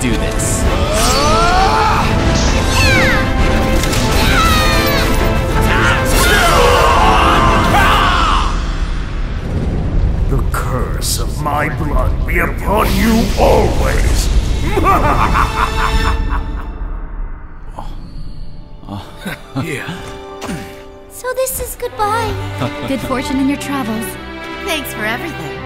do this. The curse of my blood be upon you always! Yeah. So this is goodbye. Good fortune in your travels. Thanks for everything.